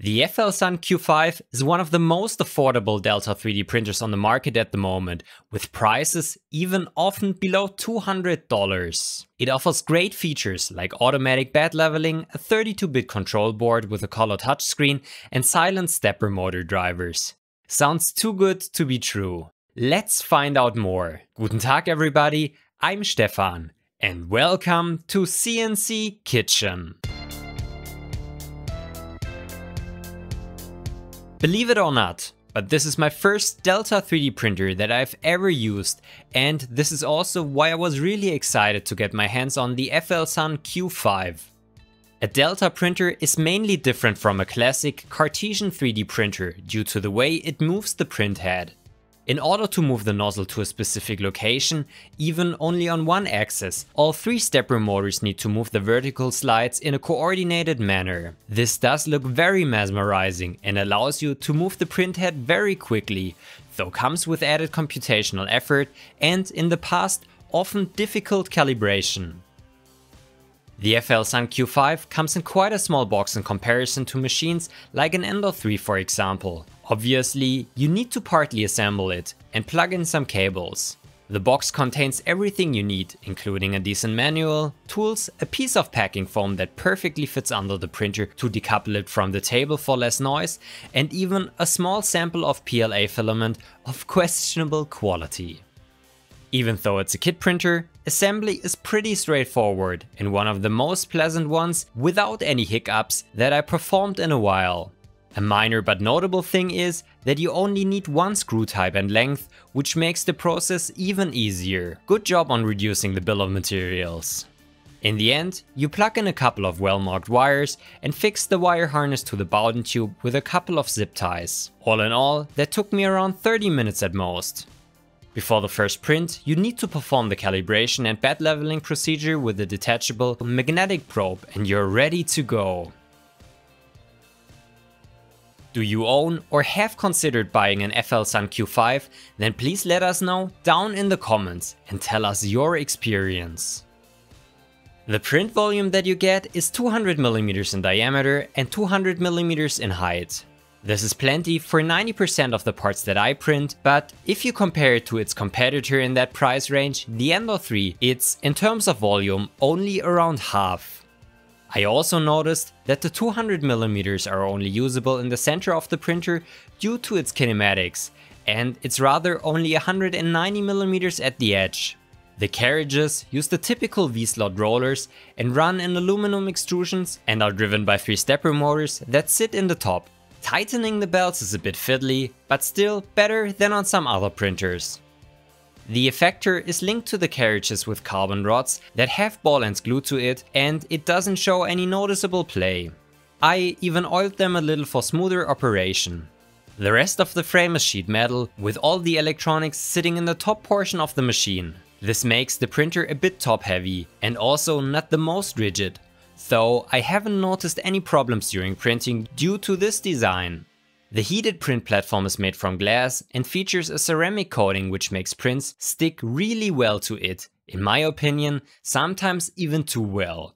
The FLSun Q5 is one of the most affordable Delta 3D printers on the market at the moment, with prices even often below $200. It offers great features like automatic bed leveling, a 32-bit control board with a color touchscreen, and silent stepper motor drivers. Sounds too good to be true. Let's find out more. Guten Tag everybody, I'm Stefan, and welcome to CNC Kitchen. Believe it or not, but this is my first Delta 3D printer that I've ever used, and this is also why I was really excited to get my hands on the FLSun Q5. A Delta printer is mainly different from a classic Cartesian 3D printer due to the way it moves the print head. In order to move the nozzle to a specific location, even only on one axis, all three stepper motors need to move the vertical slides in a coordinated manner. This does look very mesmerizing and allows you to move the print head very quickly, though comes with added computational effort and, in the past, often difficult calibration. The FLSun Q5 comes in quite a small box in comparison to machines like an Endor 3 for example. Obviously, you need to partly assemble it and plug in some cables. The box contains everything you need, including a decent manual, tools, a piece of packing foam that perfectly fits under the printer to decouple it from the table for less noise, and even a small sample of PLA filament of questionable quality. Even though it's a kit printer, assembly is pretty straightforward and one of the most pleasant ones without any hiccups that I performed in a while. A minor but notable thing is that you only need one screw type and length, which makes the process even easier. Good job on reducing the bill of materials. In the end, you plug in a couple of well-marked wires and fix the wire harness to the Bowden tube with a couple of zip ties. All in all, that took me around 30 minutes at most. Before the first print, you need to perform the calibration and bed leveling procedure with a detachable magnetic probe and you're ready to go. Do you own or have considered buying an FLSun Q5? Then please let us know down in the comments and tell us your experience. The print volume that you get is 200mm in diameter and 200mm in height. This is plenty for 90% of the parts that I print, but if you compare it to its competitor in that price range, the Endor 3, it's, in terms of volume, only around half. I also noticed that the 200mm are only usable in the center of the printer due to its kinematics, and it's rather only 190mm at the edge. The carriages use the typical V-slot rollers and run in aluminum extrusions and are driven by 3 stepper motors that sit in the top. Tightening the belts is a bit fiddly, but still better than on some other printers. The effector is linked to the carriages with carbon rods that have ball ends glued to it, and it doesn't show any noticeable play. I even oiled them a little for smoother operation. The rest of the frame is sheet metal, with all the electronics sitting in the top portion of the machine. This makes the printer a bit top heavy and also not the most rigid. Though I haven't noticed any problems during printing due to this design. The heated print platform is made from glass and features a ceramic coating which makes prints stick really well to it, in my opinion, sometimes even too well.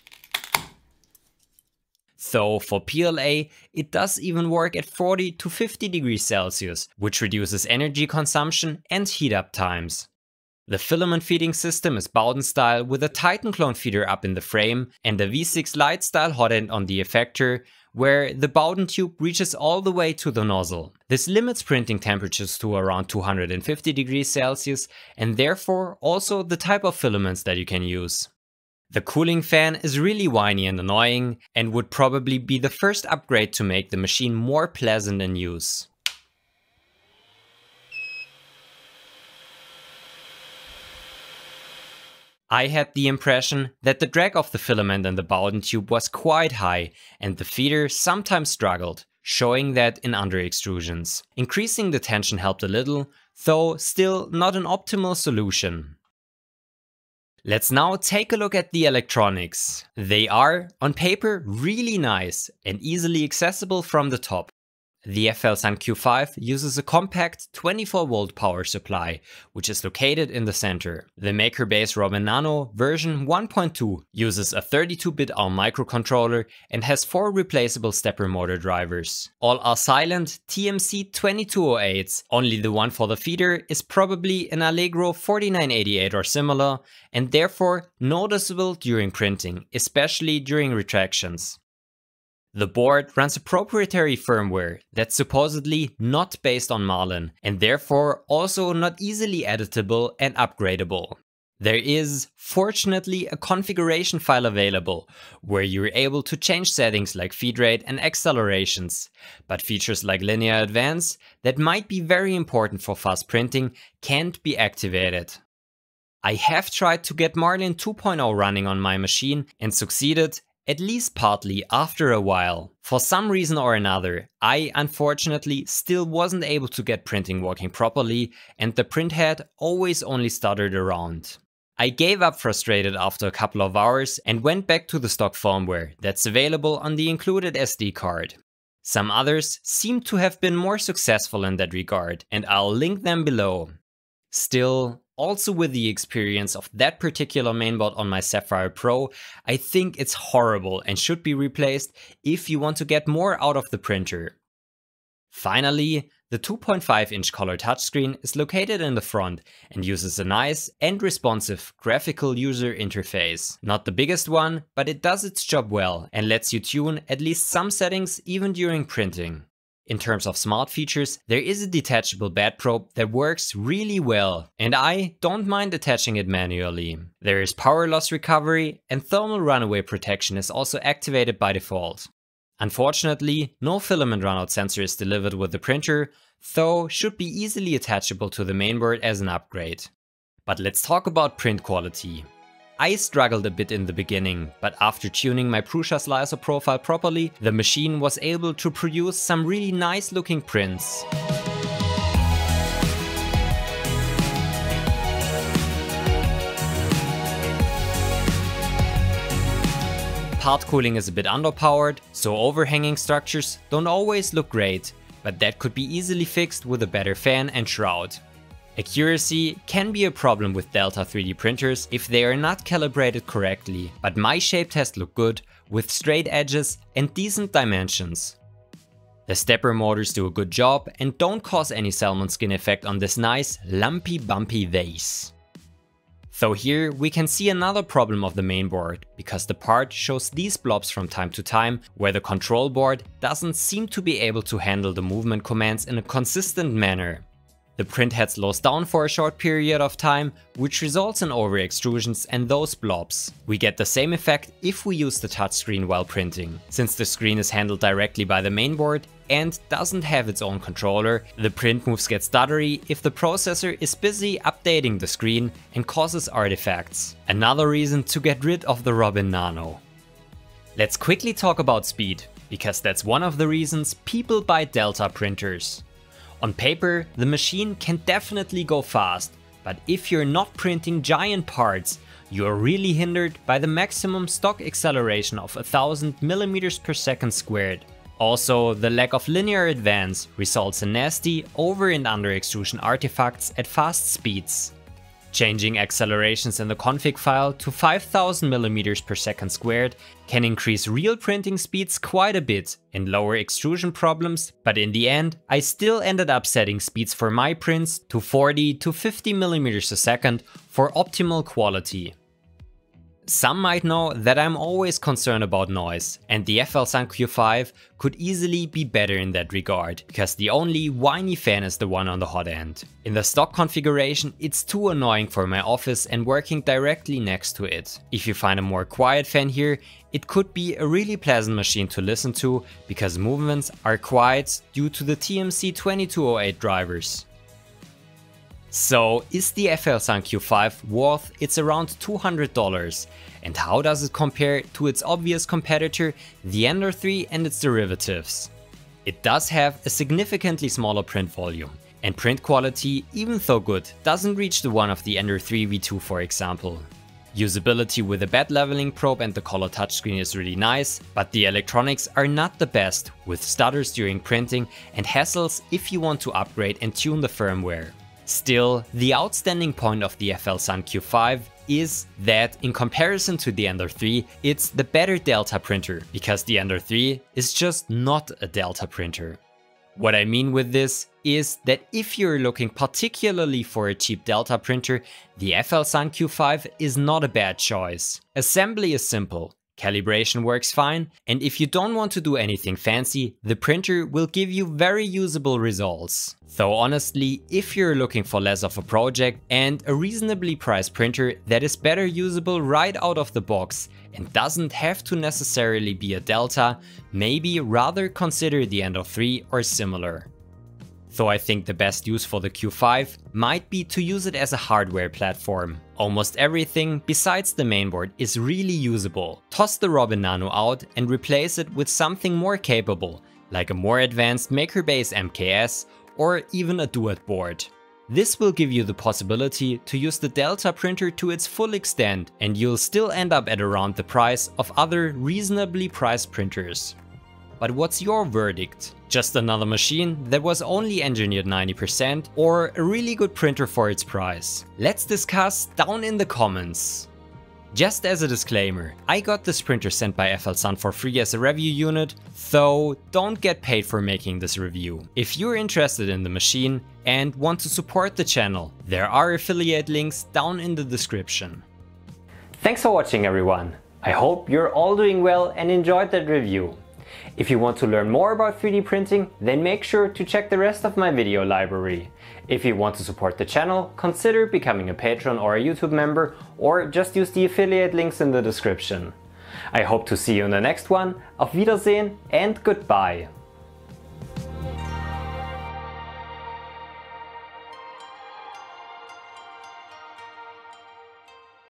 Though for PLA, it does even work at 40 to 50 degrees Celsius, which reduces energy consumption and heat up times. The filament feeding system is Bowden style with a Titan clone feeder up in the frame and a V6 light style hot end on the effector, where the Bowden tube reaches all the way to the nozzle. This limits printing temperatures to around 250 degrees Celsius and therefore also the type of filaments that you can use. The cooling fan is really whiny and annoying and would probably be the first upgrade to make the machine more pleasant in use. I had the impression that the drag of the filament in the Bowden tube was quite high and the feeder sometimes struggled, showing that in under extrusions. Increasing the tension helped a little, though still not an optimal solution. Let's now take a look at the electronics. They are, on paper, really nice and easily accessible from the top. The FLSun Q5 uses a compact 24-volt power supply, which is located in the center. The MakerBase Robin Nano version 1.2 uses a 32-bit ARM microcontroller and has 4 replaceable stepper motor drivers. All are silent TMC 2208s, only the one for the feeder is probably an Allegro 4988 or similar, and therefore noticeable during printing, especially during retractions. The board runs a proprietary firmware that's supposedly not based on Marlin, and therefore also not easily editable and upgradable. There is, fortunately, a configuration file available, where you're able to change settings like feed rate and accelerations, but features like linear advance, that might be very important for fast printing, can't be activated. I have tried to get Marlin 2.0 running on my machine and succeeded, at least partly, after a while. For some reason or another, I unfortunately still wasn't able to get printing working properly, and the printhead always only stuttered around. I gave up frustrated after a couple of hours and went back to the stock firmware that's available on the included SD card. Some others seem to have been more successful in that regard, and I'll link them below. Still, also with the experience of that particular mainboard on my Sapphire Pro, I think it's horrible and should be replaced if you want to get more out of the printer. Finally, the 2.5-inch color touchscreen is located in the front and uses a nice and responsive graphical user interface. Not the biggest one, but it does its job well and lets you tune at least some settings even during printing. In terms of smart features, there is a detachable bed probe that works really well, and I don't mind attaching it manually. There is power loss recovery, and thermal runaway protection is also activated by default. Unfortunately, no filament runout sensor is delivered with the printer, though should be easily attachable to the mainboard as an upgrade. But let's talk about print quality. I struggled a bit in the beginning, but after tuning my Prusa slicer profile properly, the machine was able to produce some really nice looking prints. Part cooling is a bit underpowered, so overhanging structures don't always look great, but that could be easily fixed with a better fan and shroud. Accuracy can be a problem with Delta 3D printers if they are not calibrated correctly, but my shape test looked good, with straight edges and decent dimensions. The stepper motors do a good job and don't cause any salmon skin effect on this nice, lumpy bumpy vase. Though here we can see another problem of the mainboard, because the part shows these blobs from time to time, where the control board doesn't seem to be able to handle the movement commands in a consistent manner. The printhead slows down for a short period of time, which results in over extrusions and those blobs. We get the same effect if we use the touchscreen while printing. Since the screen is handled directly by the mainboard and doesn't have its own controller, the print moves get stuttery if the processor is busy updating the screen and causes artifacts. Another reason to get rid of the Robin Nano. Let's quickly talk about speed, because that's one of the reasons people buy Delta printers. On paper, the machine can definitely go fast, but if you're not printing giant parts, you're really hindered by the maximum stock acceleration of 1000 mm per second squared. Also, the lack of linear advance results in nasty over and under extrusion artifacts at fast speeds. Changing accelerations in the config file to 5000 mm per second squared can increase real printing speeds quite a bit and lower extrusion problems, but in the end I still ended up setting speeds for my prints to 40 to 50 mm a second for optimal quality. Some might know that I'm always concerned about noise, and the FLSun Q5 could easily be better in that regard, because the only whiny fan is the one on the hot end. In the stock configuration, it's too annoying for my office and working directly next to it. If you find a more quiet fan here, it could be a really pleasant machine to listen to, because movements are quiet due to the TMC 2208 drivers. So, is the FLSun Q5 worth its around $200? And how does it compare to its obvious competitor, the Ender 3 and its derivatives? It does have a significantly smaller print volume, and print quality, even though good, doesn't reach the one of the Ender 3 V2 for example. Usability with a bed leveling probe and the color touchscreen is really nice, but the electronics are not the best, with stutters during printing and hassles if you want to upgrade and tune the firmware. Still, the outstanding point of the FL-Sun Q5 is that in comparison to the Ender 3, it's the better Delta printer, because the Ender 3 is just not a Delta printer. What I mean with this is that if you're looking particularly for a cheap Delta printer, the FL-Sun Q5 is not a bad choice. Assembly is simple, calibration works fine, and if you don't want to do anything fancy, the printer will give you very usable results. Though honestly, if you're looking for less of a project and a reasonably priced printer that is better usable right out of the box and doesn't have to necessarily be a Delta, maybe rather consider the Ender 3 or similar. Though I think the best use for the Q5 might be to use it as a hardware platform. Almost everything besides the mainboard is really usable. Toss the Robin Nano out and replace it with something more capable, like a more advanced MakerBase MKS or even a Duet board. This will give you the possibility to use the Delta printer to its full extent, and you'll still end up at around the price of other reasonably priced printers. But what's your verdict? Just another machine that was only engineered 90% or a really good printer for its price? Let's discuss down in the comments. Just as a disclaimer, I got this printer sent by FL-Sun for free as a review unit, though don't get paid for making this review. If you're interested in the machine and want to support the channel, there are affiliate links down in the description. Thanks for watching everyone. I hope you're all doing well and enjoyed that review. If you want to learn more about 3D printing, then make sure to check the rest of my video library. If you want to support the channel, consider becoming a patron or a YouTube member, or just use the affiliate links in the description. I hope to see you in the next one. Auf Wiedersehen and goodbye!